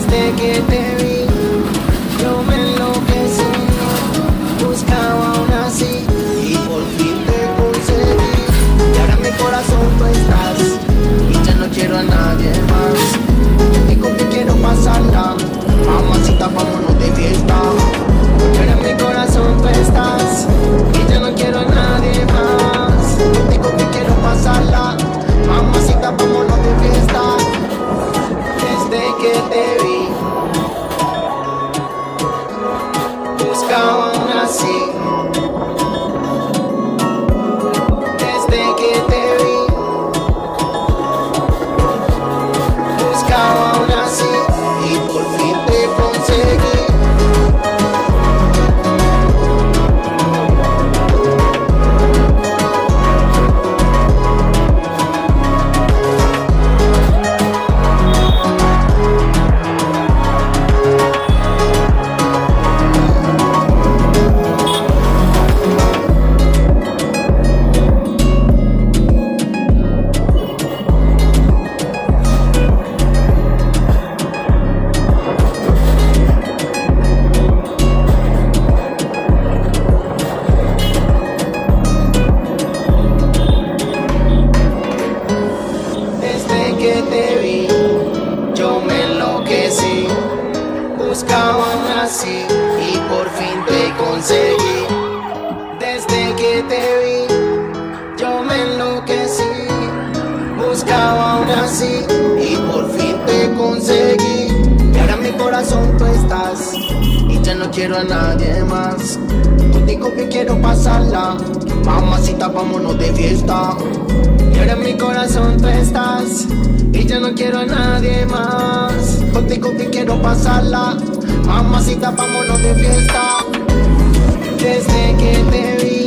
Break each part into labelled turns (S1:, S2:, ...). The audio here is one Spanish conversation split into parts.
S1: Desde que te vi, yo me enloquecí. Buscaba aún así y por fin te conseguí. Y ahora en mi corazón tú estás y ya no quiero a nadie más. Contigo que quiero pasarla, mamacita, vámonos de fiesta. Y ahora en mi corazón tú estás y ya no quiero a nadie más. Contigo que quiero pasarla, mamacita, vámonos de fiesta. Desde que te vi, buscaba aún así. Desde que te vi, buscaba aún así y por fin te conseguí. Que te vi, yo me enloquecí. Buscaba aún así y por fin te conseguí. Desde que te vi, yo me enloquecí. Buscaba aún así y por fin te conseguí. Y ahora en mi corazón tú estás y ya no quiero a nadie más. Contigo que quiero pasarla, mamacita, vámonos de fiesta. Y ahora en mi corazón tú estás y ya no quiero a nadie más. Contigo que quiero pasarla, mamacita, vámonos de fiesta. Desde que te vi,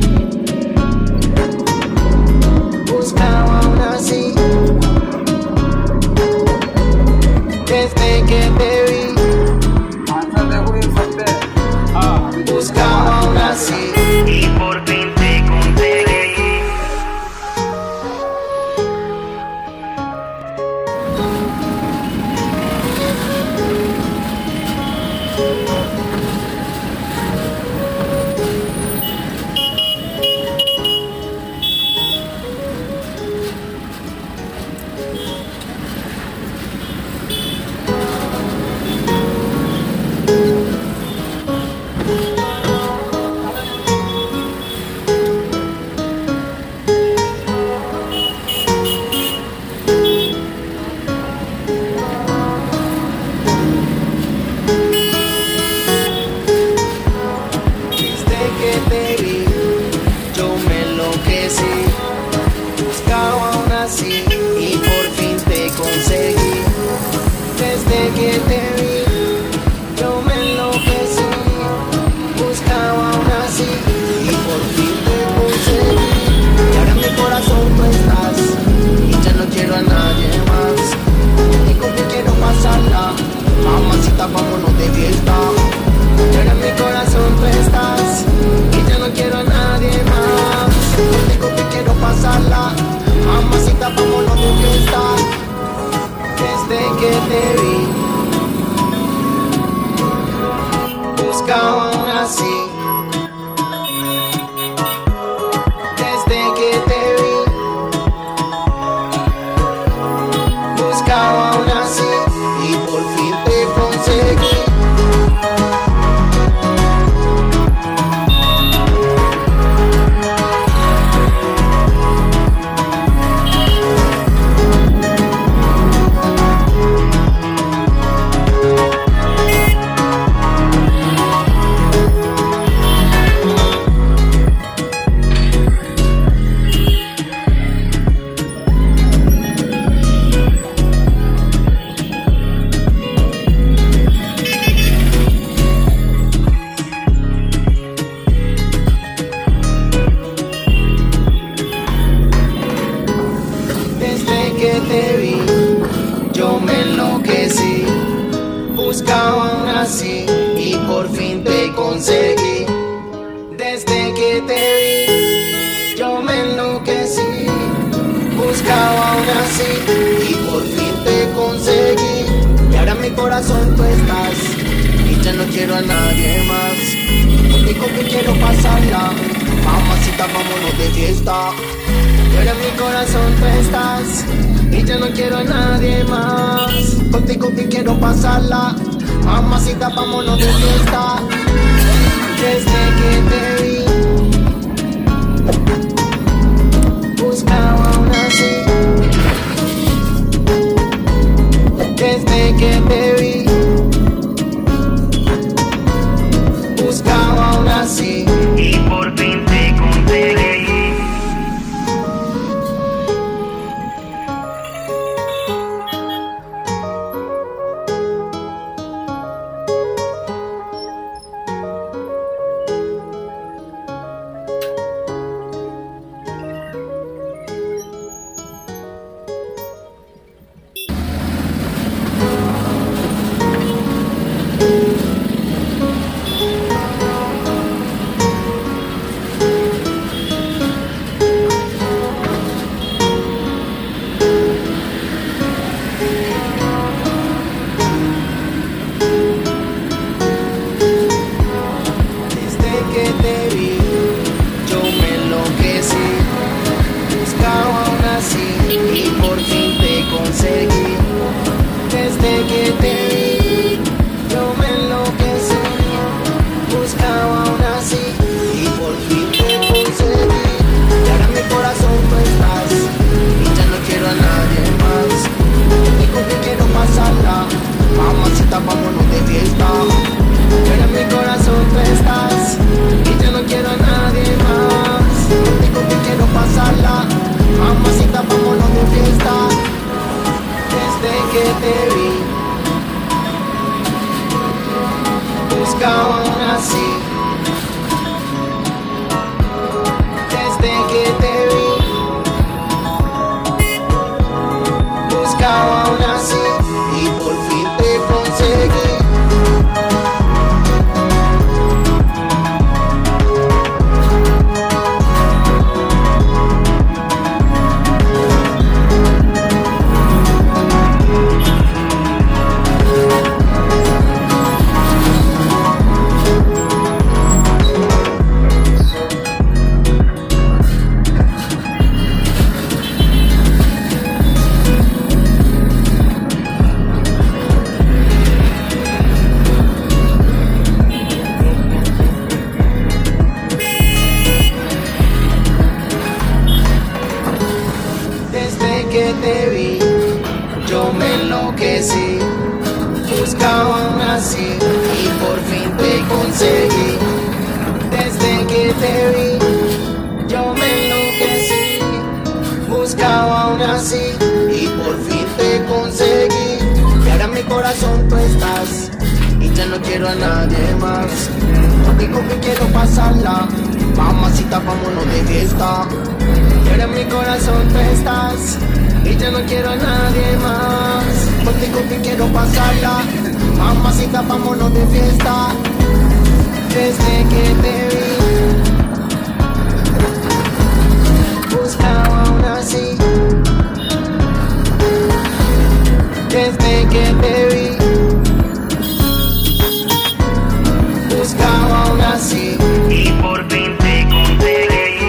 S1: buscaba aún así. Desde que te vi, buscaba aún así y por fin te conseguí. Buscaba aún así y por fin te conseguí. Desde que te vi, yo me enloquecí. Buscaba aún así y por fin te conseguí. Y ahora en mi corazón tú estás y ya no quiero a nadie más. Contigo que quiero pasarla, mamacita, vámonos de fiesta. Y ahora en mi corazón tú estás y ya no quiero a nadie más. Contigo que quiero pasarla, mamacita, vámonos de fiesta. Desde que te vi, buscaba aún así. Desde que te vi, buscaba aún así y por fin te conseguí. Que te vi, yo me enloquecí. Buscaba aún así y por fin te conseguí. Desde que te vi, yo me enloquecí. Buscaba aún así y por fin te conseguí. Y ahora en mi corazón tú estás y ya no quiero a nadie más. Contigo que quiero pasarla, mamacita, vámonos de fiesta. Pero en mi corazón tú estás y ya no quiero a nadie más. Contigo que quiero pasarla, mamacita, vámonos de fiesta. Desde que te vi, buscaba aún así. Desde que te vi, buscaba aún así.
S2: Y por fin te conseguí.
S1: Desde que te vi, yo me enloquecí. Buscaba aún así y por fin te conseguí. Y ahora en mi corazón tú estás y ya no quiero a nadie más. Digo que quiero pasarla, mamacita, vámonos de fiesta. Y ahora en mi corazón tú estás y ya no quiero a nadie más. Digo que quiero pasarla, mamacita, vámonos de fiesta. Desde que te vi, buscaba aún así. Desde que te vi, buscaba aún así y por fin te conseguí. Que te vi, yo me enloquecí. Buscaba aún así y por fin te conseguí. Desde que te vi, yo me enloquecí. Buscaba aún así y por fin te conseguí. Y ahora en mi corazón tú estás y ya no quiero a nadie más. Digo que quiero pasarla, mamacita, vámonos de fiesta. Pero en mi corazón tú estás y ya no quiero a nadie más. Contigo que quiero pasarla, mamacita, vámonos de fiesta. Desde que te vi, buscaba aún así. Desde que te vi, buscaba aún así.
S2: Y por fin te conseguí.